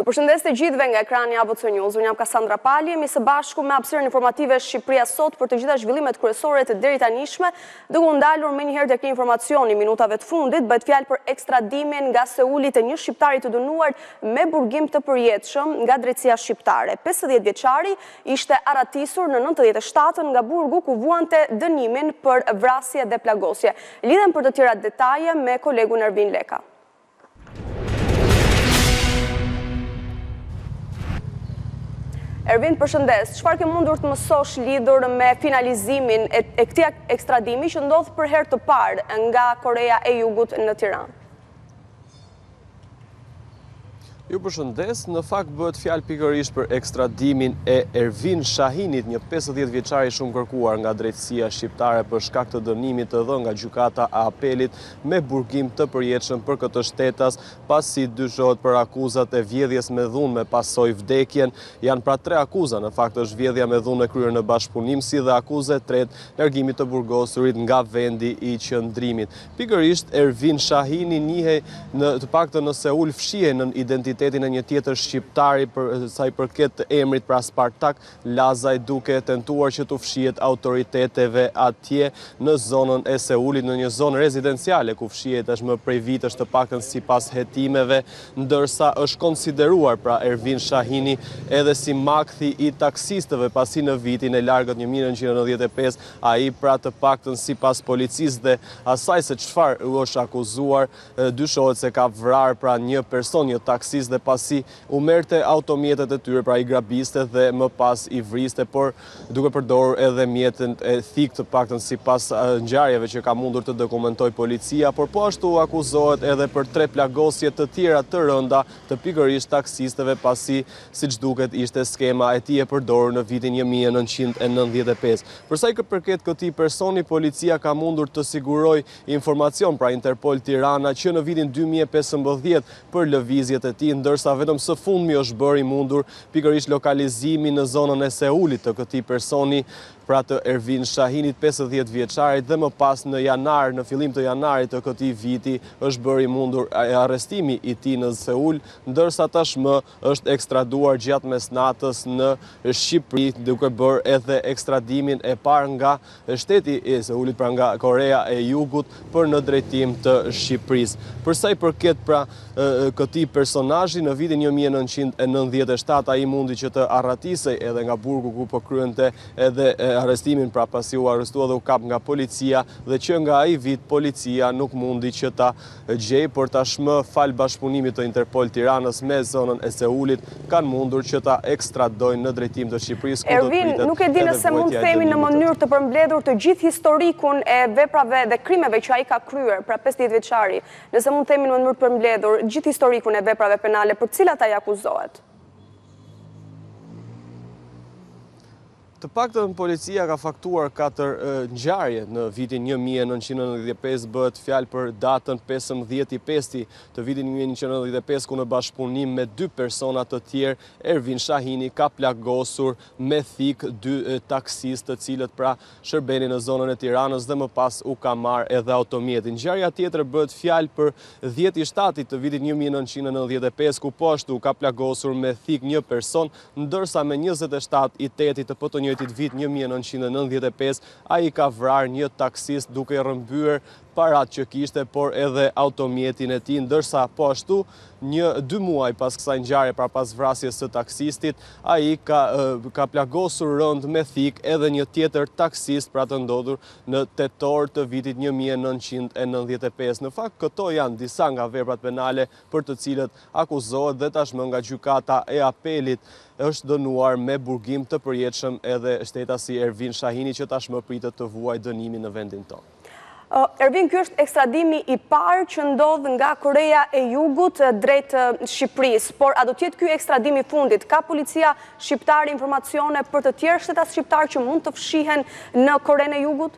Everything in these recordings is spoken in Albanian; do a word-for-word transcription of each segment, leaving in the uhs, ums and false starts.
Përshëndes të gjithëve nga ekrani A B C News. Unë jam Kassandra Pali, jemi së bashku me hapësirën informative Shqipëria Sot për të gjitha zhvillimet kryesore të deri tanishme, duke u ndalur menjëherë tek informacioni minutave të fundit, bëhet fjalë për ekstradimin nga Seuli të një shqiptari të dënuar me burgim të përjetshëm nga drejtësia shqiptare. pesëdhjetë vjeçari ishte aratisur në nëntëdhjetë e shtatën nga burgu ku vuante dënimin për vrasje dhe plagosje. Lidhem për të tjera detaje me kolegun Ervin Leka. Ervin, përshëndes. Çfarë ke mundur të mësosh lidhur me finalizimin e këtij ekstradimi që ndodh për herë të parë nga Korea e Jugut në Tiranë? Ju përshëndes, në fakt bëhet fjalë pikërisht për ekstradimin e Ervin Shahinit, një pesëdhjetë vjeçari shumë kërkuar nga drejtësia shqiptare për shkak të dënimit të dhënë nga gjykata e apelit me burgim të përjetshëm për këtë shtetas, pasi dyshohet për akuzat e vjedhjes me dhunë me pasojë vdekjen. Janë pra tre akuza, në fakt është vjedhja me dhunë e kryer në bashkëpunim, si dhe akuze tretë, largimit të burgosurit nga vendi i qëndrimit. Pikërisht Ervin Shahini njihej në të paktën në Seul fshihej në identitet e një tjetër shqiptari për sa i përket emrit pra Spartak Lazaj, duke tentuar që të fshihet autoriteteve atje në zonën e Seulit, në një zonë rezidenciale ku fshihet tashmë prej vitesh të paktën sipas hetimeve, ndërsa është konsideruar pra Ervin Shahini edhe si makthi i taksistëve, pasi në vitin e largët një mijë nëntëqind e nëntëdhjetë e pesë ai pra të paktën sipas policisë dhe asaj se çfarë është akuzuar, dyshohet se ka vrarë pra një person, një taksist, dhe pasi u merrte automjetet e tyre, pra i grabiste dhe më pas i vriste, por duke përdorur edhe mjetet e thikë, të paktën sipas ngjarjeve që ka mundur të dokumentoj policia, por po ashtu akuzohet edhe për tre plagosje të tjera të rënda të pikërisht taksistëve, pasi siç duket ishte skema e tij e përdorur në vitin një mijë e nëntëqind e nëntëdhjetë e pesë. Për sa i përket këtij personi, policia ka mundur të siguroj informacion pra Interpol Tirana që në vitin dy mijë e pesëmbëdhjetë për lëvizjet e tij, ndërsa vetëm së fundmi është bërë i mundur pikërisht lokalizimi në zonën e Seulit të këtij personi, pra të Ervin Shahinit, pesëdhjetë vjeçarit, dhe më pas në janar, në fillim të janarit të këtij viti është bërë i mundur arrestimi i tij në Seul, ndërsa tashmë është ekstraduar gjatë mesnatës në Shqipëri, duke bërë edhe ekstradimin e parë nga shteti i Seulit, pra nga Korea e Jugut për në drejtim të Shqipërisë. Për sa i përket pra këtij personazhi, në vitin një mijë e nëntëqind e nëntëdhjetë e shtatë ai mundi që të arratisej edhe nga burgu ku po kryente edhe arrestimin, pra pasi u arrestua dhe u kap nga policia, dhe që nga ai vit policia nuk mundi që ta gjej, por tashmë fal bashkëpunimit të Interpol Tiranës me zonën e Seulit kanë mundur që ta ekstradojnë në drejtim të Shqipërisë. Ervin, nuk e di nëse mund të themi në mënyrë të përmbledhur të gjithë historikun e veprave dhe krimeve që ai ka kryer, pra pesëdhjetë vjeçari, nëse mund të themi në mënyrë të përmbledhur gjithë historikun e veprave penale për të cilat ai akuzohet. Të paktën policia ka faktuar katër ngjarje në vitin një mijë e nëntëqind e nëntëdhjetë e pesë, bëhet fjalë për datën pesëmbëdhjetë i pesti të vitin një mijë e nëntëqind e nëntëdhjetë e pesë, ku në bashkëpunim me dy persona të tjerë, Ervin Shahini ka plagosur me thik dy taksistë, të cilët pra shërbenin në zonën e Tiranës, dhe më pas u ka marrë edhe automjetin. Ngjarja tjetër bëhet fjalë për dhjetë i shtatit të vitit një mijë e nëntëqind e nëntëdhjetë e pesë, ku po ashtu ka plagosur me thik një person, ndërsa me njëzet e shtatë i tetit të pëtë njëjtit vit një mijë e nëntëqind e nëntëdhjetë e pesë ai ka vrarë një taksist duke rrëmbyer parat që kishte, por edhe automjetin e tij, ndërsa po ashtu një dy muaj pas kësaj ngjarje, pra pas vrasjes së taksistit, ai ka ka plagosur rënd me thik edhe një tjetër taksist, pra të ndodhur në tetor të vitit një mijë e nëntëqind e nëntëdhjetë e pesë. Në fakt këto janë disa nga veprat penale për të cilët akuzohet dhe tashmë nga gjykata e apelit është dënuar me burgim të përjetshëm edhe shtetasi Ervin Shahini, që tashmë pritet të vuajë dënimin në vendin tonë. Ervin, ky është ekstradimi i parë që ndodh nga Korea e Jugut drejt Shqipërisë, por a do të jetë ky ekstradimi i fundit? Ka policia shqiptare informacione për të tjerë shtetas shqiptar që mund të fshihen në Korenë e Jugut?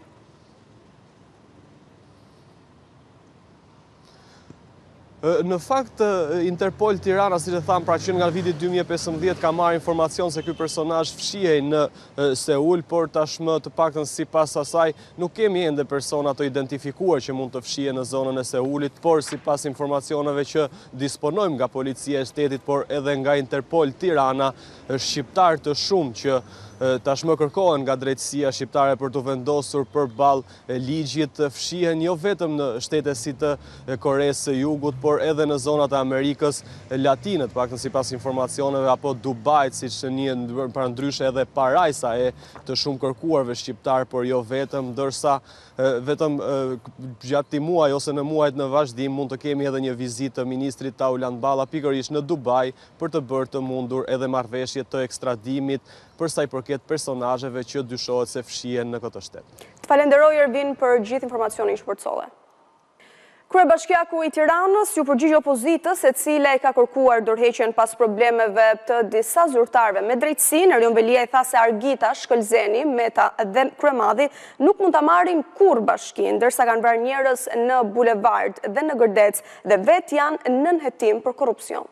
Në fakt, Interpol Tirana, si që thamë, pra që nga viti dy mijë e pesëmbëdhjetë ka marrë informacion se ky personazh fshihej në Seul, por tashmë të paktën sipas asaj nuk kemi ende persona të identifikuar që mund të fshihen në zonën e Seulit, por sipas informacioneve që disponojmë nga policia e shtetit, por edhe nga Interpol Tirana, shqiptar të shumë që tashmë kërkohen nga drejtësia shqiptare për të vendosur përballë ligjit, fshihen jo vetëm në shtete si të Koresë së Jugut, por edhe në zonat e Amerikës Latine, të paktën sipas informacioneve, apo Dubajt, siç njihen parandryshe edhe parajsa e të shumë kërkuarve shqiptar, por jo vetëm, ndërsa vetëm gjatë këtij muaji ose në muajt në vazhdim mund të kemi edhe një vizitë të ministrit Tauland Balla pikërisht në Dubaj për të bërë të mundur edhe marrëveshje të ekstradimit për sa i përket personazheve që dyshohet se fshihen në këtë shtet. Të falenderoj Ervin për gjithë informacionin që forcove. Kryebashkiaku i Tiranës ju përgjigj opozitës e cila e ka kërkuar dorëheqjen pas problemeve të disa zyrtarëve me drejtësinë. Erion Velia i tha se Argita, Shkëlzeni, Meta dhe Kryemadhi nuk mund ta marrin kurrë bashkinë, ndërsa kanë vrarë njerëz në bulevard dhe në Gërdec dhe vet janë nën hetim për korrupsion.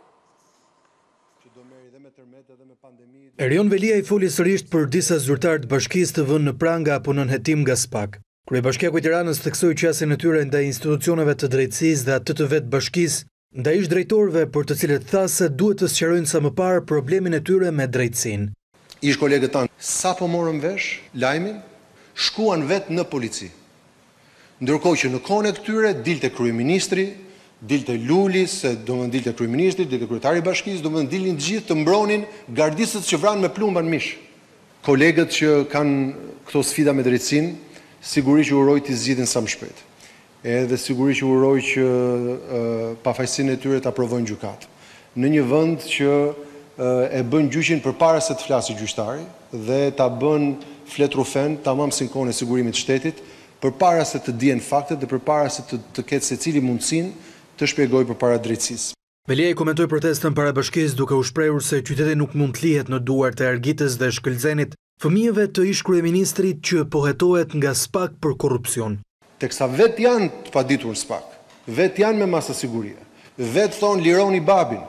Erion Velia i foli sërish për disa zyrtarë të bashkisë të vënë në pranga apo nën hetim nga SPAK. Kryebashkiaku i Tiranës theksoi qasjen e tyre ndaj institucioneve të drejtësisë dhe atë të vetë bashkisë, ndaj ish drejtorëve për të cilët tha se duhet të sqarojnë sa më parë problemin e tyre me drejtësinë. Ish kolegët tanë sapo morën vesh lajmin, shkuan vetë në polici. Ndërkohë që në kohën e këtyre dilte kryeministri, dilte Luli, se do të dilte kryeministri, dilte kryetari i bashkisë, do të dilnin të gjithë të mbronin gardistët që vranë me plumban mish. Kolegët që kanë këto sfida me drejtësinë sigurisht që uroj të zgjidhin sa më shpejt. Edhe sigurisht që uroj që uh, pafajësinë e tyre ta provojnë gjykatë. Në një vend që uh, e bën gjyqin përpara se të flasë gjyqtari dhe ta bën fletrufen tamam sinkron e sigurimit të shtetit, përpara se të dihen faktet dhe përpara se të, të ketë secili mundësinë të shpjegojë përpara drejtësisë. Velia i komentoi protestën para bashkisë duke u shprehur se qyteti nuk mund të lihet në duart e Argitës dhe Shkëlzenit, fëmijëve të ish kryeministrit që pohetohet nga SPAK për korrupsion. Teksa vet janë të paditur në SPAK, vet janë me masa sigurie, vet thonë lironi babin,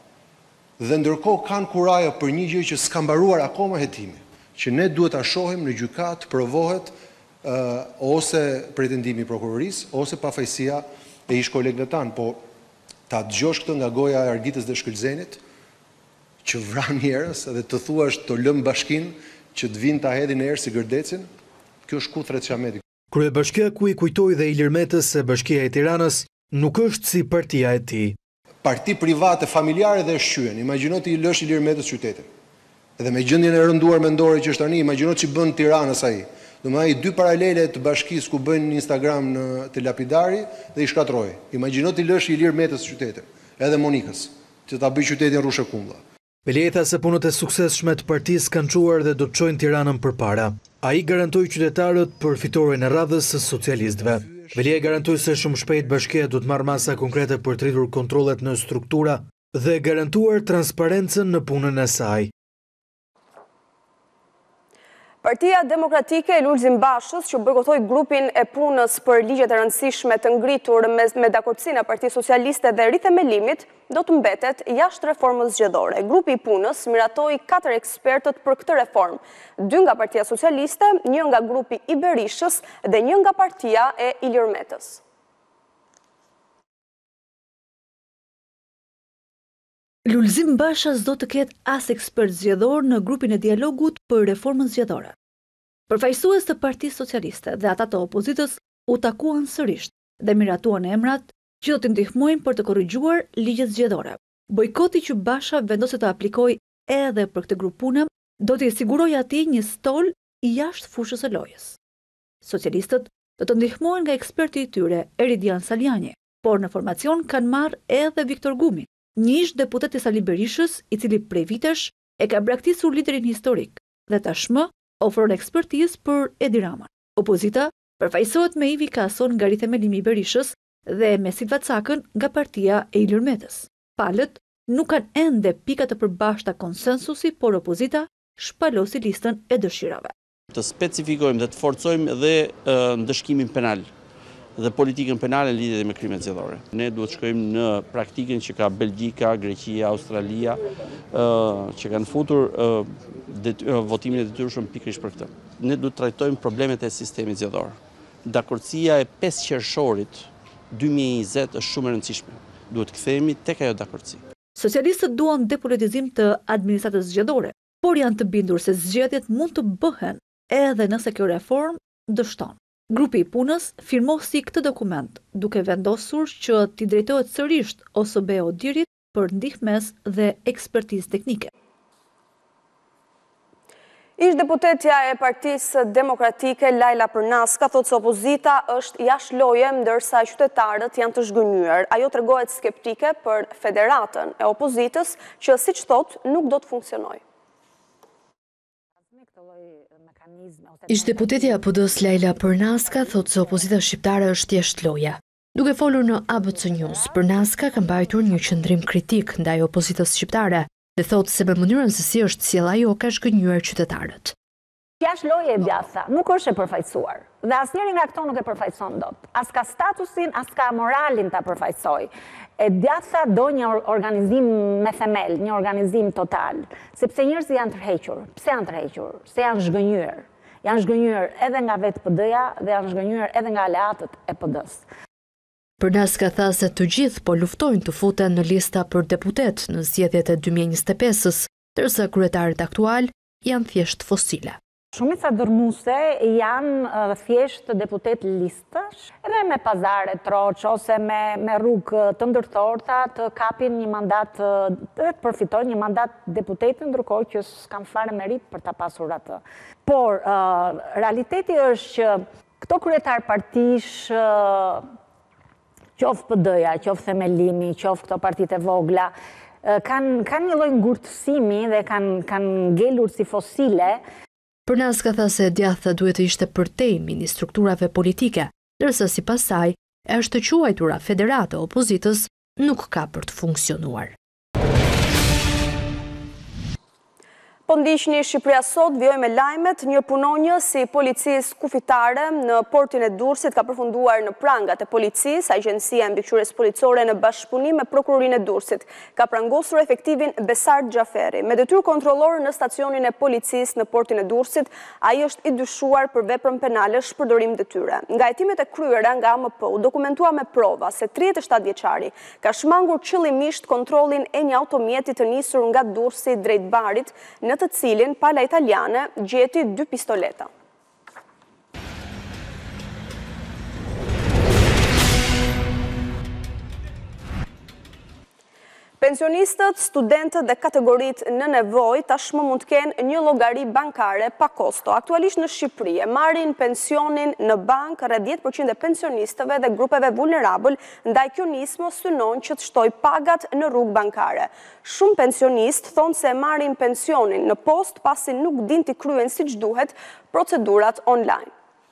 dhe ndërkohë kanë kurajo për një gjë që s'ka mbaruar akoma hetimi, që ne duhet ta shohim në gjykat provohet uh, ose pretendimi i prokurorisë ose pafajësia e ish kolegëve tanë, po ta dëgjosh këtë nga goja e Argitës dhe Shkëlzenit, që vran njerëz dhe të thuash të lëm bashkinë që të vinë ta hedhin erë si Gërdecin, kjo është kuthrë të Çamedit. Kryebashkiaku i kujtoi dhe Ilir Metës se Bashkia e Tiranës nuk është si partia e tij. Parti private, familjare dhe shqyen. Imagjino ti i lësh Ilir Metës qytetin. Edhe me gjendjen e rënduar mendore që është tani, imagjino ç'i bën Tiranës ai. Domethënë ai dy paralele të bashkisë ku bëjnë Instagram në te lapidari dhe i shkatroi. Imagjino ti lësh Ilir Metës qytetin, edhe Monikës, që ta bëj qytetin rrushë kumlla. Velia tha se punët e suksesshme të partisë kanë çuar dhe do të çojnë Tiranën përpara. Ai garantoi qytetarët përfitoren e radhës së socialistëve. Velia garantoi se shumë shpejt bashkia do të marrë masa konkrete për të rritur kontrollet në struktura dhe garantuar transparencën në punën e saj. Partia Demokratike e Lulzim Bashës, që bojkotoi grupin e punës për ligjet e rëndësishme të ngritur me, me dakordsinë e Partisë Socialiste dhe rithemelimit, do të mbetet jashtë reformës zgjedhore. Grupi i punës miratoi katër ekspertët për këtë reformë, dy nga Partia Socialiste, një nga grupi i Berishës dhe një nga Partia e Ilir Metës. Lulzim Bashas do të ketë as ekspert zgjedhor në grupin e dialogut për reformën zgjedhore. Përfaqësues të Partisë Socialiste dhe ata të opozitës u takuan sërish dhe miratuan emrat që do të ndihmojnë për të korrigjuar ligjet zgjedhore. Bojkoti që Basha vendosi të aplikojë edhe për këtë grup pune do t'i sigurojë atij një stol i jashtë fushës së lojës. Socialistët do të ndihmohen nga eksperti i tyre, Eridian Saliani, por në formacion kanë marrë edhe Viktor Gumi, një ish deputet i Sali Berishës, i cili prej vitesh e ka braktisur liderin historik dhe tashmë ofron ekspertizë për Edi Raman. Opozita përfaqësohet me Ivi Kason nga rithemelimi i Berishës dhe me Silva Cakën nga Partia e Ilir Metës. Palët nuk kanë ende pika të përbashkëta konsensusi, por opozita shpalosi listën e dëshirave. Të specifikojmë dhe të forcojmë dhe ndëshkimin penal. dhe politikën penale në lidhje me krimet zgjedhore. Ne duhet shkojmë në praktikën që ka Belgjika, Greqia, Australia, që kanë futur votimin e detyrshëm pikërisht për këtë. Ne duhet trajtojmë problemet e sistemit zgjedhor. Dakordësia e pesë qershorit dy mijë e njëzet është shumë e rëndësishme. Duhet kthehemi tek ajo dakordësi. Socialistët duan depolitizim të administratës zgjedhore, por janë të bindur se zgjedhjet mund të bëhen edhe nëse kjo reform dështon. Grupi i punës firmosi këtë dokument, duke vendosur që t'i drejtohet sërish O S B Odirit për ndihmes dhe ekspertizë teknike. Ish deputetja e Partisë Demokratike Lajla Përnaska thotë se opozita është jashtë loje, ndërsa qytetarët janë të zhgënjur. Ajo tregohet skeptike për federatën e opozitës, që siç thotë nuk do të funksionojë. Ish deputetja e P D-s Lajla Përnaska thotë se opozita shqiptare është jashtë loje. Duke folur në A B C News, Përnaska ka mbajtur një qëndrim kritik ndaj opozitës shqiptare dhe thotë se me mënyrën se si është sjell ajo ka zhgënjur qytetarët. Jashtë loje e djatha nuk është e përfaqësuar dhe asnjëri nga këto nuk e përfaqëson dot. As ka statusin, as ka moralin ta përfaqësoj. E djatha do një organizim me themel, një organizim total, sepse njerëzit janë tërhequr. Pse janë tërhequr? Se janë zhgënjur. Janë zhgënjur edhe nga vetë P D-ja dhe janë zhgënjur edhe nga aleatët e P D-s. Përnaska tha se të gjithë po luftojnë të futen në lista për deputet në zgjedhjet e dy mijë e njëzet e pesës, ndërsa kryetarët aktual janë thjesht fosile. Shumica dërmuese janë thjesht deputet listësh, edhe me pazare troç ose me, me rrugë të ndërthorta të kapin një mandat, dhe të përfitojnë një mandat deputeti, ndërkohë që s'kan fare merit për ta pasur atë. Por uh, realiteti është që këto kryetar partish, uh, qoftë P D-ja, qoftë Themelimi, qoftë këto partitë e vogla, uh, kanë kan një lloj ngurtësimi dhe kanë kan ngelur si fosile. Përnaska tha se djatha duhet të ishte përtej mini strukturave politike, ndërsa sipas saj, e është të quajtura federata e opozitës nuk ka për të funksionuar. Po ndiqni Shqipëria Sot, vijoj me lajmet. Një punonjës si policisë kufitare në portin e Durrësit ka përfunduar në prangat e policisë. Agjencia e Mbikëqyrjes Policore në bashkëpunim me prokurorinë e Durrësit ka prangosur efektivin Besart Xhaferi. Me detyrë kontrollore në stacionin e policisë në portin e Durrësit, ai është i dyshuar për veprën penale shpërdorim detyre. Nga hetimet e kryera nga A M P u dokumentua me prova se tridhjetë e shtatë vjeçari ka shmangur qëllimisht kontrollin e një automjeti të nisur nga Durrësi drejt Barit, në të cilin pala italiane gjeti dy pistoleta. Pensionistët, studentët dhe kategoritë në nevojë tashmë mund të kenë një llogari bankare pa kosto. Aktualisht në Shqipëri e marrin pensionin në bankë rreth dhjetë përqind e pensionistëve dhe grupeve vulnerabël, ndaj kjo nismë synon që të shtojë pagat në rrugë bankare. Shumë pensionistë thonë se marrin pensionin në post pasi nuk din të kryen siç duhet procedurat online.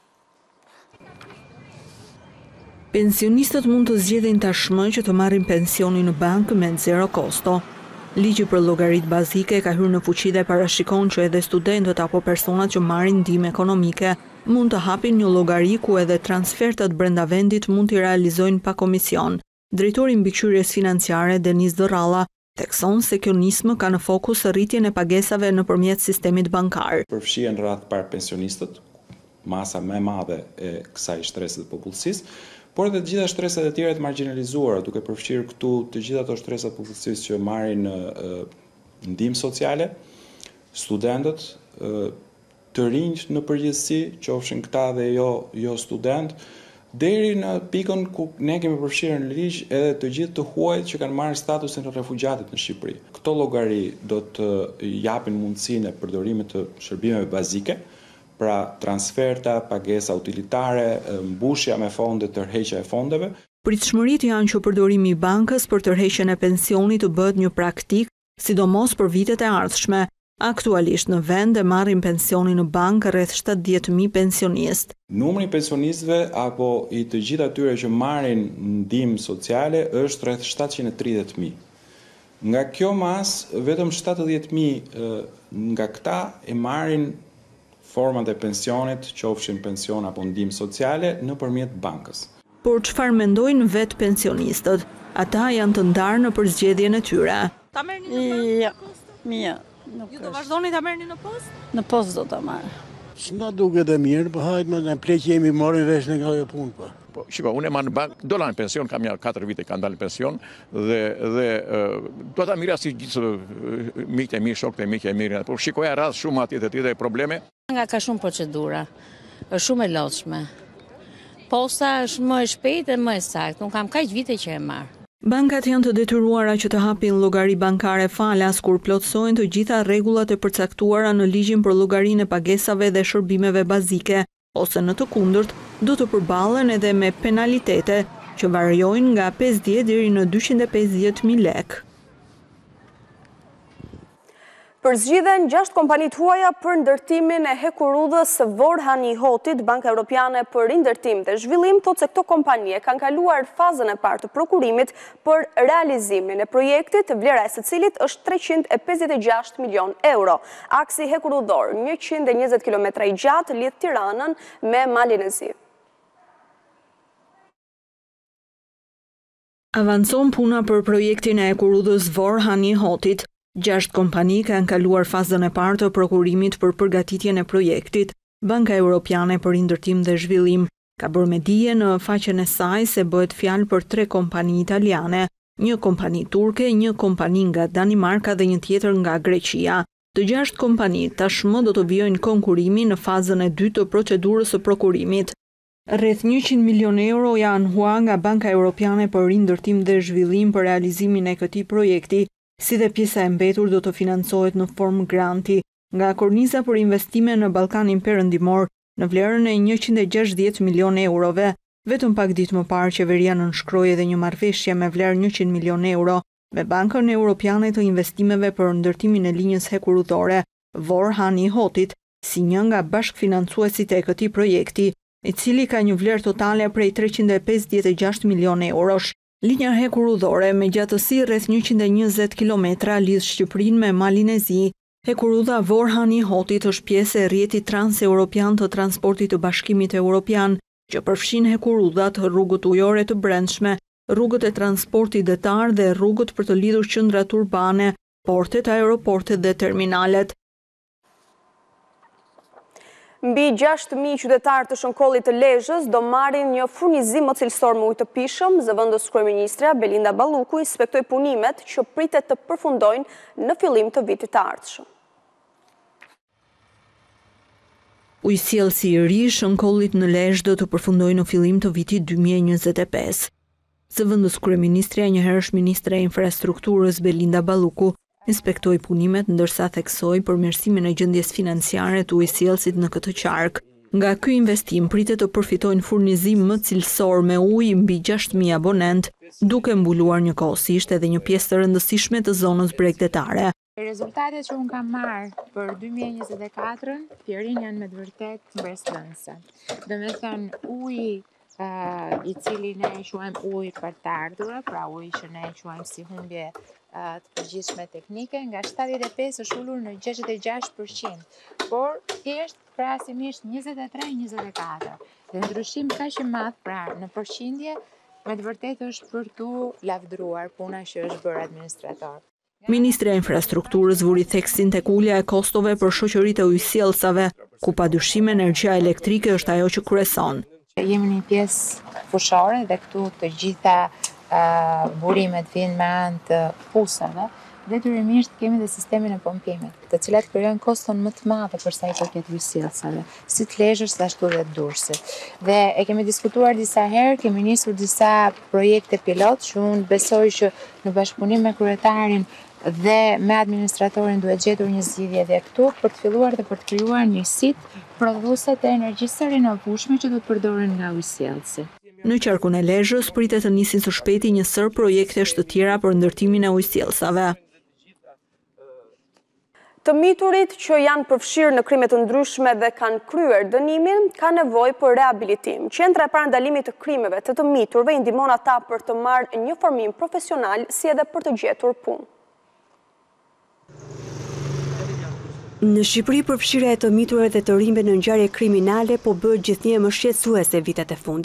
Pensionistët mund të zgjedhin tashmë që të marrin pensionin në bankë me zero kosto. Ligji për llogaritë bazike ka hyrë në fuqi dhe parashikon që edhe studentët apo personat që marrin ndihmë ekonomike mund të hapin një llogari ku edhe transfertat brenda vendit mund t'i realizojnë pa komision. Drejtori i Mbikëqyrjes Financiare Deniz Dorralla thekson se kjo nismë ka në fokus rritjen e pagesave nëpërmjet sistemit bankar. Përfshihen rreth par pensionistët, masa më e madhe e kësaj shtresë të popullsisë, por edhe të gjitha shtresat e tjera të marginalizuara, duke përfshirë këtu të gjitha ato shtresat popullsisë që marrin ndihmë sociale, studentët, të rinjt në përgjithësi, qofshin këta dhe jo jo student, deri në pikën ku ne kemi përfshirë në ligj edhe të gjithë të huajt që kanë marrë statusin e refugjatit në Shqipëri. Këto llogari do të japin mundësinë e përdorimit të shërbimeve bazike, pra transferta, pagesa utilitare, mbushja me fonde, tërheqja e fondeve. Pritshmëritë janë që përdorimi i bankës për tërheqjen e pensionit të bëhet një praktik, sidomos për vitet e ardhshme. Aktualisht në vend e marrin pensionin në bankë rreth shtatëdhjetë mijë pensionistë. Numri i pensionistëve apo i të gjithë atyre që marrin ndihmë sociale është rreth shtatëqind e tridhjetë mijë. Nga kjo masë, vetëm shtatëdhjetë mijë nga këta e marrin format e pensionit, qofshin pension apo ndihmë sociale, nëpërmjet bankës. por çfarë mendojnë vetë pensionistët. Ata janë të ndarë në përzgjedhjen e tyre. Ta merrni në postë? Ja, mirë. Ju do vazhdoni ta merrni në postë? Në postë do ta marr. S'na duket e mirë, po hajt më në pleq jemi marrin vesh në kjo punë po. Po, shiko, unë e marr në bank, do la në pension, kam ja katër vite ka dalë në pension dhe dhe uh, do ta mirë si gjithë uh, miqtë e mi, shokët e mi që e mirë. Po shikoja rreth shumë atje të tjetër probleme. Nga ka shumë procedura. Është shumë e lodhshme. Posta është më e shpejtë dhe më e saktë. Unë kam kaq vite që e marr. Bankat janë të detyruara që të hapin llogari bankare falas kur plotësojnë të gjitha rregullat e përcaktuara në ligjin për llogarinë e pagesave dhe shërbimeve bazike, ose në të kundërt do të përballen edhe me penalitete që variojnë nga pesëdhjetë deri në dyqind e pesëdhjetë mijë lekë. Përzgjidhen gjashtë kompanit huaja për ndërtimin e hekurudhës së Vorhani Hotit. Banka Europiane për Rindërtim dhe Zhvillim thotë se këto kompanie kanë kaluar fazën e parë të prokurimit për realizimin e projektit, vlera e së cilit është treqind e pesëdhjetë e gjashtë milion euro. Aksi hekurudhor njëqind e njëzet kilometra i gjatë lidh Tiranën me Malin e Zi. Avancon puna për projektin e hekurudhës Vorhani Hotit. Gjashtë kompani kanë kaluar fazën e parë të prokurimit për përgatitjen e projektit. Banka Europiane për Rindërtim dhe Zhvillim ka bërë me dije në faqen e saj se bëhet fjalë për tre kompani italiane, një kompani turke, një kompani nga Danimarka dhe një tjetër nga Greqia. Të gjashtë kompani tashmë do të vijojnë konkurimi në fazën e dytë të procedurës së prokurimit. Rreth njëqind milion euro janë hua nga Banka Europiane për Rindërtim dhe Zhvillim për realizimin e këtij projekti, si dhe pjesa e mbetur do të financohet në formë granti nga korniza për investime në Ballkanin Perëndimor në vlerën e njëqind e gjashtëdhjetë milion eurove. Vetëm pak ditë më parë qeveria nënshkroi edhe një marrëveshje me vlerë njëqind milion euro me Bankën Europiane të Investimeve për ndërtimin e linjës hekurudhore Vorhani Hotit, si një nga bashkëfinancuesit e këtij projekti, i cili ka një vlerë totale prej treqind e pesëdhjetë e gjashtë milion eurosh. Linja hekurudhore me gjatësi rreth njëqind e njëzet kilometra lidh Shqipërinë me Malin e Zi. Hekurudha Vorhani Hotit është pjesë e rrjetit transeuropian të transportit të Bashkimit Evropian, që përfshin hekurudhat, rrugët ujore të brendshme, rrugët e transportit detar dhe rrugët për të lidhur qendrat urbane, portet, aeroportet dhe terminalet. Mbi gjashtë mijë qytetarë të Shënkollit të Lezhës do marrin një furnizim më cilësor me ujë të pishëm. Zëvendës kryeministra Belinda Balluku inspektoi punimet që pritet të përfundojnë në fillim të vitit të ardhshëm. Ujësjellsi i ri Shënkollit në Lezhë do të përfundojë në fillim të vitit dy mijë e njëzet e pesë. Zëvendës kryeministra, njëherësh ministre e infrastrukturës Belinda Balluku, inspektoi punimet ndërsa theksoi përmirësimin e gjendjes financiare të ujësjellësit në këtë qark. Nga ky investim pritet të përfitojnë furnizim më cilësor me ujë mbi gjashtë mijë abonent, duke mbuluar njëkohësisht edhe një pjesë të rëndësishme të zonës bregdetare. Rezultatet që unë kam marrë për dy mijë e njëzet e katër, Pjerin janë me të vërtet mbresëtënëse. Do me thënë uji uh, i cili ne e quajmë ujë për të ardhurë, pra uji që ne e quajmë si humbje uh, të përgjithshme teknike, nga shtatëdhjetë e pesë është ulur në gjashtëdhjetë e gjashtë përqind, por thjesht krahasimisht njëzet e tre njëzet e katër. Dhe ndryshim kaq i madh pra në përqindje, me të vërtetë është për tu lavdruar puna që është bërë administrator. Ministri e Infrastrukturës vuri theksin tek ulja e kostove për shoqëritë e ujësjellësave, ku padyshim energjia elektrike është ajo që kryeson. Jemi një pjesë fushore dhe këtu të gjitha uh, burimet vijnë me anë të fusave. Detyrimisht kemi dhe sistemin e pompimit, të cilat krijojnë koston më të madhe për sa i përket ujësjellësave, si të Lezhës ashtu dhe të Durrësit. Dhe e kemi diskutuar disa herë, kemi nisur disa projekte pilot që unë besoj që në bashkëpunim me kryetarin dhe me administratorin duhet gjetur një zgjidhje dhe këtu për të filluar dhe për të krijuar një sit prodhuese të energjisë së rinovueshme që do të përdoren nga ujësjellësi. Në qarkun e Lezhës pritet të nisin së shpejti një sër projektesh të tjera për ndërtimin e ujësjellësave. Të miturit që janë përfshirë në krime të ndryshme dhe kanë kryer dënimin, ka nevojë për rehabilitim. Qendra e parandalimit të krimeve të të miturve i ndihmon ata për të marrë një formim profesional si edhe për të gjetur punë. Në Shqipëri përfshirja e të miturve dhe të rinjve në ngjarje kriminale po bëhet gjithnjë më shqetësuese vitet e fundit.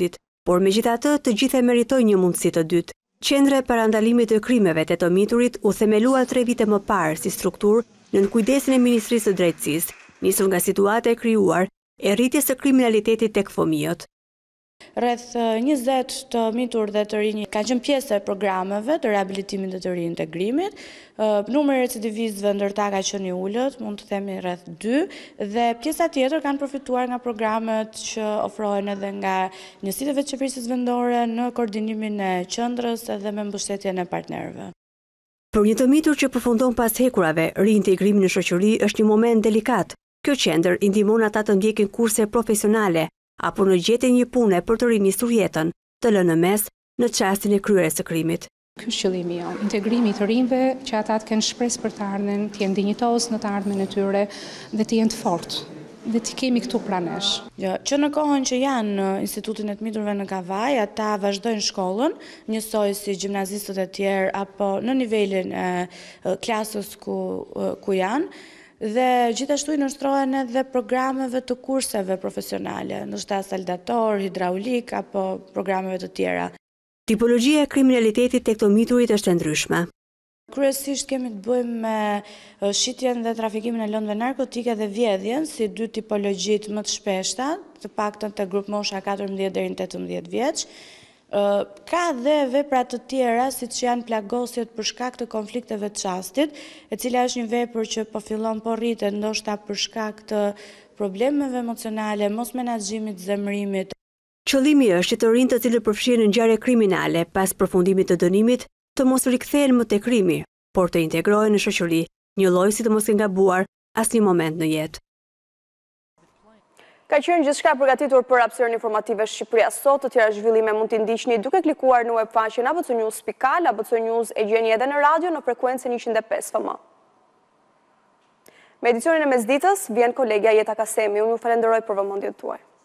por megjithatë të gjithë meritojnë një mundësi të dytë. Qendra e parandalimit të krimeve të të miturit u themelua tre vite më parë si strukturë nën kujdesin e Ministrisë së Drejtësisë, nisur nga situata e krijuar e rritjes së kriminalitetit tek fëmijët. Rreth njëzet të mitur dhe të rinj kanë qenë pjesë e programeve të rehabilitimit dhe të reintegrimit. Numri i recidivistëve ndërta ka qenë i ulët, mund të themi rreth dy, dhe pjesa tjetër kanë përfituar nga programet që ofrohen edhe nga njësitë e qeverisë vendore në koordinimin e qendrës edhe me mbështetjen e partnerëve. Për një të mitur që përfundon pas hekurave, reintegrimi në shoqëri është një moment delikat. Kjo qendër i ndihmon ata të ndjekin kurse profesionale apo në gjetje një pune për të rinisur jetën, të lënë në mes në çastin e kryerjes së krimit. Ky është qëllimi jo, integrimi të rinjve që ata të kenë shpresë për të ardhmen, të jenë dinjitoz në të ardhmen e tyre dhe të jenë të fortë. Dhe të kemi këtu pranesh. Jo, që në kohën që janë në Institutin e të Miturve në Kavaj, ata vazhdojnë shkollën, njësoj si gjimnazistët e tjerë apo në nivelin e klasës ku, ku janë, dhe gjithashtu i nështrohen edhe programeve të kurseve profesionale, ndoshta saldator, hidraulik apo programeve të tjera. Tipologjia e kriminalitetit tek të miturit është e ndryshme. Kryesisht kemi të bëjmë me shitjen dhe trafikimin e lëndëve narkotike dhe vjedhjen si dy tipologjit më të shpeshta, të paktën te grup mosha katërmbëdhjetë deri në tetëmbëdhjetë vjeç. Ka dhe vepra të tjera, si që janë plagosjet për shkak të konflikteve të çastit, e cila është një vepër që po fillon po rritet, ndoshta për shkak të problemeve emocionale, mos menaxhimit, zemërimit. Qëllimi është që të rinjtë të cilët përfshihen në ngjarje kriminale pas përfundimit të dënimit të mos rikthehen më te krimi, por të integrohen në shoqëri, një lloj si të mos kenë gabuar asnjë moment në jetë. Ka qenë gjithçka përgatitur për hapësirën informative Shqipëria Sot. Të tjera zhvillime mund t'i ndiqni duke klikuar në webfaqen a b c news dot k a, A B C News e gjeni edhe në radio në frekuencën njëqind e pesë F M. Me edicionin e mesditës vjen kolegja Jeta Kasemi. Unë ju falenderoj për vëmendjen tuaj.